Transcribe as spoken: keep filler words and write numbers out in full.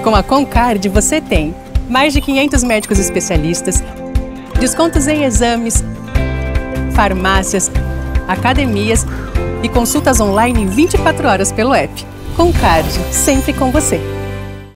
Com a Concard você tem mais de quinhentos médicos especialistas, descontos em exames, farmácias, academias e consultas online em vinte e quatro horas pelo app. Concard, sempre com você.